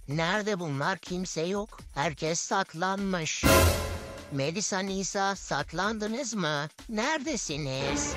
Nerede bunlar? Kimse yok. Herkes saklanmış. Melisa, Nisa, saklandınız mı? Neredesiniz?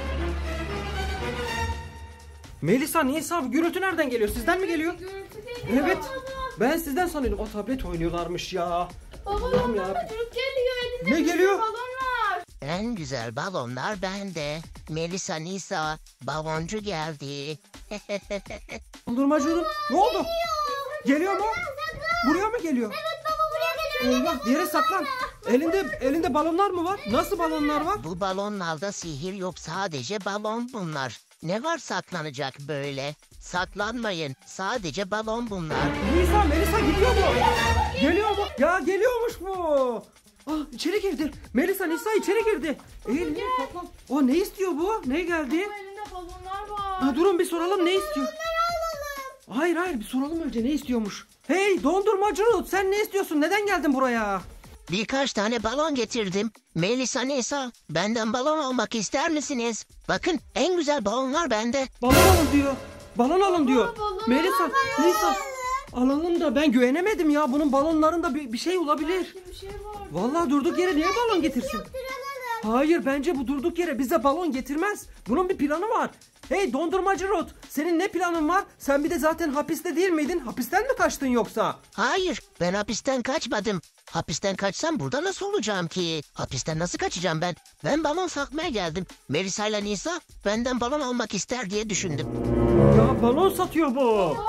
Melisa, Nisa, bu gürültü nereden geliyor? Sizden mi geliyor? Evet. Ben sizden sanıyordum. O tablet oynuyorlarmış ya. Baba Allah'ım ondan ya. da çocuk geliyor. Elinde Ne bir geliyor? balon var. En güzel balonlar bende. Melisa, Nisa, baloncu geldi. Dondurmacı oğlum. Ne oldu? Geliyor mu? Buraya mı geliyor? Evet baba buraya geliyor. Eyvah, bir yere saklan. Elinde balonlar mı var? Nasıl balonlar var? Bu balonlarda sihir yok, sadece balon bunlar. Ne var saklanacak böyle? Saklanmayın, sadece balon bunlar. Nisa, Melisa gidiyor mu? Geliyor mu? Ya geliyormuş bu. Ah, içeri girdi. Melisa, Nisa içeri girdi. Eğil, saklan. O ne istiyor bu? Ne geldi? Baba elinde balonlar var. Ha, durun bir soralım, ne istiyor? Hayır, bir soralım önce ne istiyormuş. Hey dondurmacı Ruth, sen ne istiyorsun? Neden geldin buraya? Birkaç tane balon getirdim. Melisa, Nisa, benden balon almak ister misiniz? Bakın, en güzel balonlar bende. Balon alın diyor. Balon alın diyor. balon Melisa, Nisa. Alalım da ben güvenemedim ya. Bunun balonlarında bir şey olabilir. Bir şey var. Vallahi durduk yere niye balon getirsin? Hayır, bence bu durduk yere bize balon getirmez. Bunun bir planı var. Hey dondurmacı Ruth, senin ne planın var? Sen bir de zaten hapiste değil miydin? Hapisten mi kaçtın yoksa? Hayır, ben hapisten kaçmadım. Hapisten kaçsam burada nasıl olacağım ki? Hapisten nasıl kaçacağım ben? Ben balon satmaya geldim. Melisa ile Nisa benden balon almak ister diye düşündüm. Ya balon satıyor bu.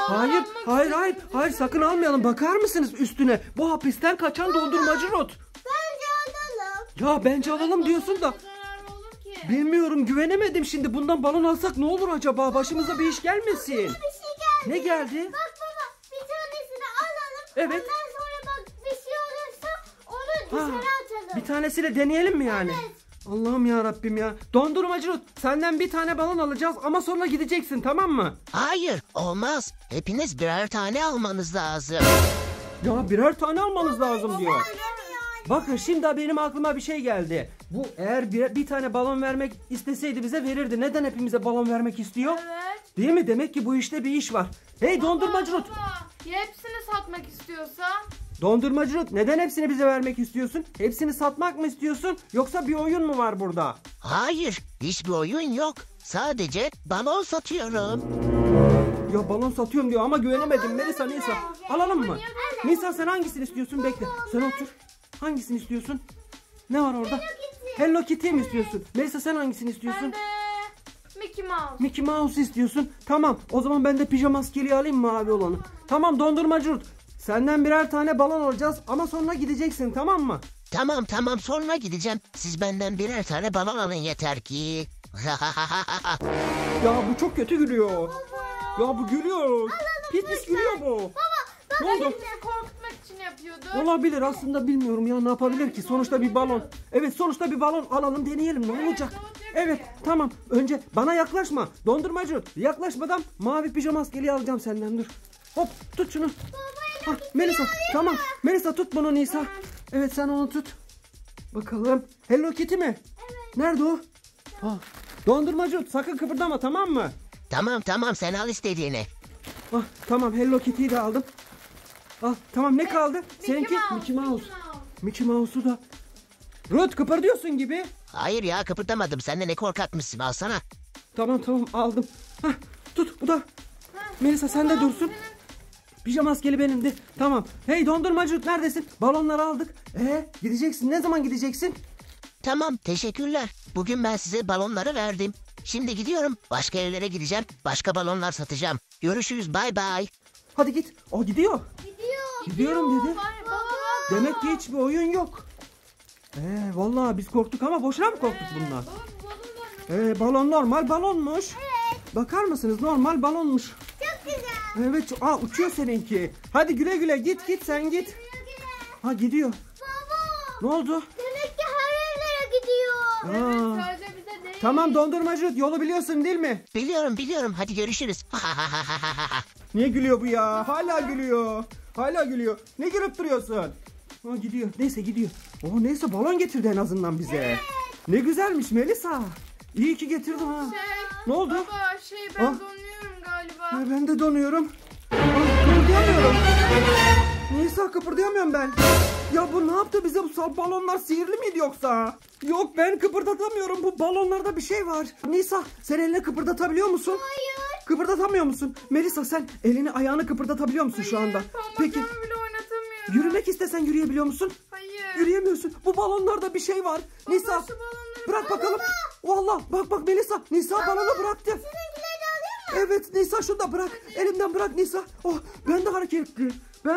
Hayır, sakın almayalım. Bakar mısınız üstüne? Bu hapisten kaçan dondurmacı Ruth. Bence alalım. Ya bence alalım diyorsun da. Zarar olur ki. Bilmiyorum, güvenemedim şimdi. Bundan balon alsak ne olur acaba? Başımıza bir iş gelmesin. Bir şey geldi. Ne geldi? Bak baba bir tanesini alalım. Evet. Ondan sonra bak bir şey olursa onu Ha, dışarı atalım. bir tanesiyle deneyelim mi yani? Evet. Allah'ım ya Rabbim ya. Dondurmacı Ruth, senden bir tane balon alacağız ama sonra gideceksin, tamam mı? Hayır, olmaz. Hepiniz birer tane almanız lazım. Ya birer tane almanız lazım diyor. Bakın şimdi benim aklıma bir şey geldi. Bu eğer bir tane balon vermek isteseydi bize verirdi. Neden hepimize balon vermek istiyor? Evet. Değil mi? Demek ki bu işte bir iş var. Hey dondurmacı Ruth. Baba, ya hepsini satmak istiyorsa? Dondurmacı Ruth, neden hepsini bize vermek istiyorsun? Hepsini satmak mı istiyorsun? Yoksa bir oyun mu var burada? Hayır, hiçbir oyun yok. Sadece balon satıyorum. Ya balon satıyorum diyor ama güvenemedim. Melisa, Nisa. Alalım mı? Nisa, sen hangisini istiyorsun? Bekle. Sen otur. Hangisini istiyorsun? Ne var orada? Hello Kitty mi istiyorsun? Melisa, sen hangisini istiyorsun? Ben de Mickey Mouse. Mickey Mouse istiyorsun. Tamam. O zaman ben de pijama maskeli alayım mı abi olanı? Tamam dondurmacı Ruth. Senden birer tane balon alacağız ama sonra gideceksin, tamam mı? Tamam, sonra gideceğim. Siz benden birer tane balon alın yeter ki. Ya bu çok kötü gülüyor. Ya bu gülüyor. Pis gülüyor bu. Ne oldu? Bizi korkutmak için yapıyordu. Olabilir, aslında bilmiyorum ya, ne yapabilir ki? Sonuçta bir balon. Evet, sonuçta bir balon alalım, deneyelim, ne olacak? Evet, tamam. Önce bana yaklaşma. Dondurmacı, yaklaşmadan mavi pijama maskeli alacağım senden, dur. Hop, tut şunu. Hah, Melisa, tamam. Melisa tut bunu, Nisa. Evet, sen onu tut. Bakalım. Hello Kitty mi? Evet. Nerede o? Ah, dondurmacı, sakın kıpırdama, tamam mı? Tamam, sen al istediğini. Ah, tamam, Hello Kitty'yi de aldım. Ah, tamam, ne kaldı? Seninki Mickey Mouse. Mickey Mouse'u da. Ruth, kıpırdıyorsun gibi. Hayır ya, kıpırdamadım. Sen de ne korkakmışsın, alsana. Tamam, aldım. Hah, tut bu da. Melisa, sen de dursun. Pijama maskeli benimdi. Tamam. Hey dondurmacı Ruth, neredesin? Balonları aldık. Gideceksin. Ne zaman gideceksin? Tamam, teşekkürler. Bugün ben size balonları verdim. Şimdi gidiyorum. Başka evlere gideceğim. Başka balonlar satacağım. Görüşürüz, bay bay. Hadi git. O gidiyor. Gidiyorum dedi. Ay baba. Demek ki hiçbir oyun yok. Vallahi biz korktuk ama boşuna mı korktuk bundan? Baba bu balonlar Balon normal balonmuş. Bakar mısınız, normal balonmuş. çok güzel. Evet, uçuyor seninki. Hadi güle güle, git sen git. Ha, gidiyor. Baba. Ne oldu? Demek ki her evlere gidiyor. Aa. Evet sadece bize değil. Tamam dondurmacı, yolu biliyorsun değil mi? Biliyorum. Hadi görüşürüz. Niye gülüyor bu ya? Hala gülüyor. Ne gülüp duruyorsun? Gidiyor. Neyse gidiyor. Neyse, balon getirdi en azından bize. Ne güzelmiş Melisa. İyi ki getirdin ha. Ne oldu? Baba ben Ah. donuyorum galiba. Ben de donuyorum. Kıpırdayamıyorum. kıpırdayamıyorum ben. Ya bu ne yaptı bize, bu balonlar sihirli miydi yoksa? Yok, ben kıpırdatamıyorum, bu balonlarda bir şey var. Nisa, sen elini kıpırdatabiliyor musun? Hayır. Kıpırdatamıyor musun? Melisa, sen elini ayağını kıpırdatabiliyor musun şu anda? Peki Parmaklarımı bile oynatamıyorum. yürümek istesen yürüyebiliyor musun? Hayır. Yürüyemiyorsun. Bu balonlarda bir şey var. Nisa, şu balonları bırak bakalım. Vallahi bak Melisa. Nisa balonu bıraktı. Evet Nisa, şunu da bırak. Elimden bırak Nisa. Oh, ben de hareket ettim.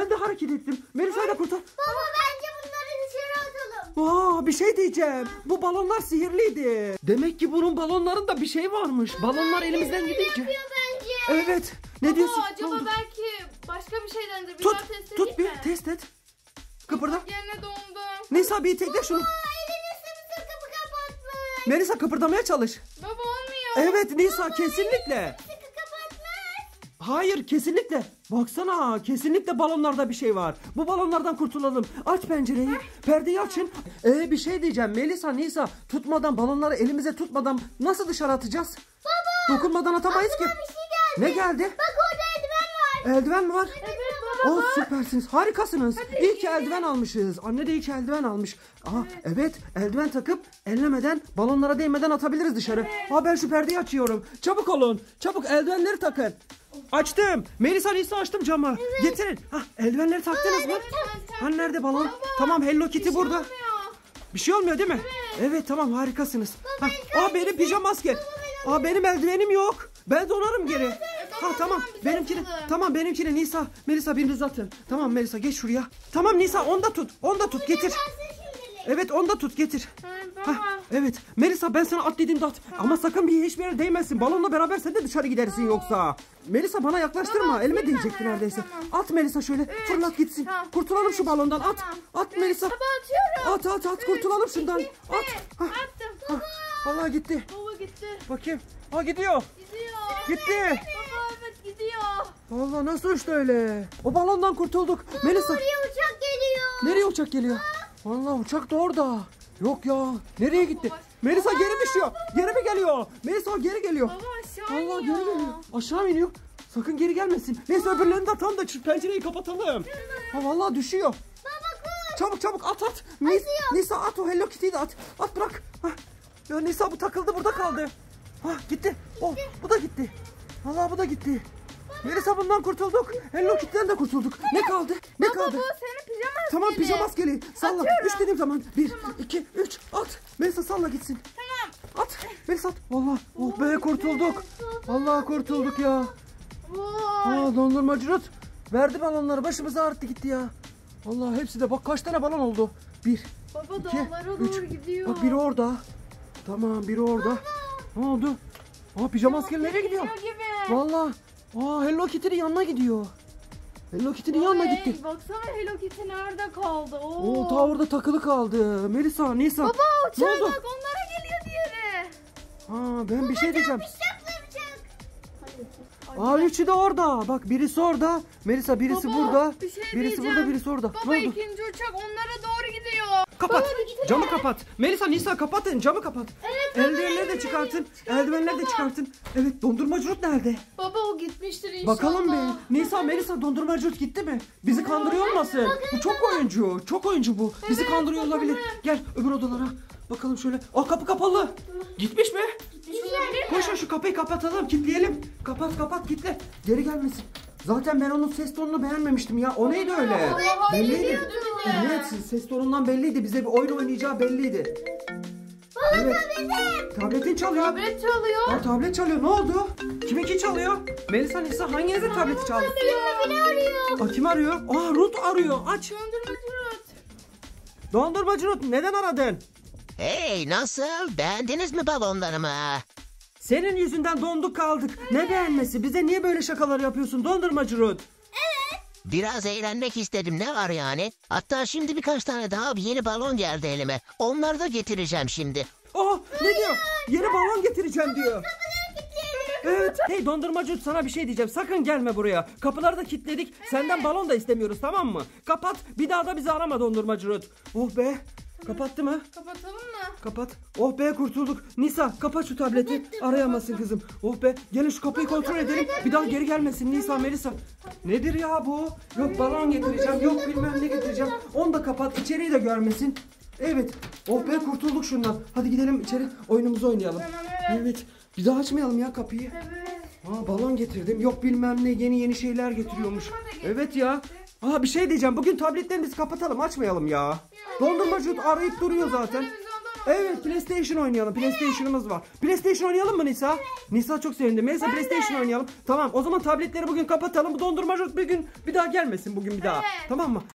Melisa'yı da kurtar. Baba bence bunları dışarı atalım. Aa, bir şey diyeceğim. Bu balonlar sihirliydi. Demek ki bunun balonlarında bir şey varmış. Balonlar elimizden gidince. Yapıyor bence. Evet. Ne diyorsun? Baba Ne acaba oldu? belki başka bir şeydendir. Bir Tut, daha test tut edeyim bir mi? test et. Kıpırda. Yerine dondum. Nisa, bir tekle şunu. Elini sımsıkı kapatmış. Melisa, kıpırdamaya çalış. Baba olmuyor. Evet Nisa, kesinlikle. Sıkı kapatmış. Hayır, kesinlikle. Baksana, kesinlikle balonlarda bir şey var. Bu balonlardan kurtulalım. Aç pencereyi. Perdeyi açın. Bir şey diyeceğim. Melisa, Nisa, tutmadan, balonları elimize tutmadan nasıl dışarı atacağız? Baba. Dokunmadan atamayız ki. Bir şey geldi. Ne geldi? Bak orada eldiven var. Eldiven mi var? Evet baba. Oh, süpersiniz. Harikasınız. İyi ki eldiven almışız. Anne de iyi ki eldiven almış. Evet, eldiven takıp ellemeden, balonlara değmeden atabiliriz dışarı. Ben şu perdeyi açıyorum. Çabuk olun. Çabuk eldivenleri takın. Açtım. Melisa, Nisa, açtım camı. Getirin. Eldivenleri taktınız mı? Hani nerede balon? Tamam, Hello Kitty burada. Bir şey olmuyor değil mi? Evet, tamam, harikasınız. Benim pijama maske. Benim eldivenim yok. Ben donarım geri. Tamam. Benimkini Nisa, Melisa, biriniz atın. Tamam Melisa, geç şuraya. Tamam Nisa, onu da tut getir. Evet, onu da tut getir. Baba. Evet Melisa, ben sana at dediğimde at. Ama sakın hiçbir yere değmezsin. Balonla beraber sen de dışarı gidersin yoksa. Melisa, bana yaklaştırma. Elime değecekti neredeyse. At Melisa, şöyle fırlat gitsin. Tamam. Kurtulalım şu balondan. At. At Melisa. Baba atıyorum. At. Kurtulalım şundan. At. Attım. Vallahi gitti. Baba gitti. Bakayım. Gidiyor. Gidiyor. Gitti. Baba evet gidiyor. Vallahi nasıl uçtu öyle? O balondan kurtulduk. Melisa. Oraya uçak geliyor. Nereye uçak geliyor? Vallahi uçak da orada. Yok ya. Nereye gitti? Melisa geri düşüyor. Geri mi geliyor? Melisa geri geliyor. Baba aşağı Allah, iniyor. geri geliyor. Aşağı mı iniyor? Sakın geri gelmesin. Neyse, öbürlerini de atalım da şu pencereyi kapatalım. Vallahi düşüyor. Çabuk at. Nisa, at o Hello Kitty'yi de at. At, bırak. Ya Nisa, bu takıldı, burada kaldı. Gitti. Bu da gitti. Vallahi bu da gitti. Melisa, bundan kurtulduk. Hello Kitty'den de kurtulduk. Ne kaldı? Ne kaldı? Baba bu senin pijama Tamam, maskeli. pijama maskeli. Salla. Atıyorum. 3 dediğim zaman. 1, 2, 3. At. Melisa, salla gitsin. Tamam. At. Melisa at. Vallahi. Oh be, kurtulduk. Vallahi kurtulduk ya. Vay. Dondurmacı Rut verdi balonları. Başımıza ağrıttı gitti ya. Vallahi hepsi de. Bak kaç tane balon oldu. 1, Baba 2, dağlara 3. doğru gidiyor. Bak biri orada. Tamam, biri orada. Ne oldu? Pijama maskeli nereye gidiyor? Gibi. Vallahi. Hello Kitty'nin yanına gidiyor. Hello Kitty'nin yanına gitti. Baksana Hello Kitty nerede kaldı? Ta orada takılı kaldı. Melisa, Nisa. Baba ne uçağa oldu? bak onlara geliyor diğeri. Ben bir şey diyeceğim. Uçak. Üçü de orada. Bak, birisi orada. Melisa, birisi Baba, burada. bir şey Birisi diyeceğim. burada, birisi orada. Baba Ne oldu? ikinci uçak onlara doğru gidiyor. Kapat. Baba, gittiler. Camı kapat. Melisa, Nisa, kapatın. Camı kapat. Eldivenleri de çıkartın. Eldivenleri de çıkartın. Evet, dondurmacı Rut nerede? Baba o gitmiştir inşallah. Bakalım bir. Nisa, Melisa, dondurmacı Rut gitti mi? Bizi kandırıyor olmasın? Bu çok oyuncu. Çok oyuncu bu. Bizi Evet, kandırıyor olabilir. bakalım. Gel öbür odalara. Bakalım şöyle. Kapı kapalı. Gitmiş mi? Gitmiş olabilir mi? Koşun şu kapıyı kapatalım, kilitleyelim. Kapat, kilitle. Geri gelmesin. Zaten ben onun ses tonunu beğenmemiştim ya. O neydi öyle? Belliydi. geliyordu bir de. Evet, ses tonundan belliydi. Bize bir oyun oynayacağı belliydi. Evet. Tabletin çalıyor. Tablet çalıyor. Tablet çalıyor. Ne oldu? Kiminki çalıyor? Melisa, Nisa, hanginizin tableti çaldı? Beni arıyor. Kim arıyor? Rut arıyor. Aç. Dondurmacı Rut. Dondurmacı Rut, neden aradın? Hey, nasıl? Beğendiniz mi balonlarımı? Senin yüzünden donduk kaldık. Ne beğenmesi? Bize niye böyle şakalar yapıyorsun Dondurmacı Rut? Biraz eğlenmek istedim, ne var yani? Hatta şimdi birkaç tane daha bir yeni balon geldi elime. Onları da getireceğim şimdi. Ne diyor? Yeni balon getireceğim diyor. Evet. Hey Dondurmacı Rut, sana bir şey diyeceğim. Sakın gelme buraya. Kapıları da kilitledik. Senden balon da istemiyoruz, tamam mı? Kapat. Bir daha da bizi arama Dondurmacı Rut. Oh be. Kapattı mı? Kapatalım mı? Kapat. Oh be kurtulduk. Nisa kapat şu tableti. Arayamasın kızım. Oh be gelin şu kapıyı kontrol edelim. Bir daha geri gelmesin Nisa Melisa. Nedir ya bu? Yok balon getireceğim. Yok bilmem ne getireceğim. Onu da kapat. İçeriği de görmesin. Evet. Oh be kurtulduk şundan. Hadi gidelim içeri oyunumuzu oynayalım. Evet. Bir daha açmayalım ya kapıyı. Aa balon getirdim. Yok bilmem ne yeni şeyler getiriyormuş. Evet ya. Aa bir şey diyeceğim. Bugün tabletlerimizi kapatalım. Açmayalım ya. Dondurmacı arayıp duruyor zaten. Evet PlayStation oynayalım. PlayStation'ımız var. PlayStation oynayalım mı Nisa? Nisa çok sevindi. Melisa PlayStation oynayalım. Tamam o zaman tabletleri bugün kapatalım. Bu dondurmacı bir gün bir daha gelmesin bugün bir daha. Evet. Tamam mı?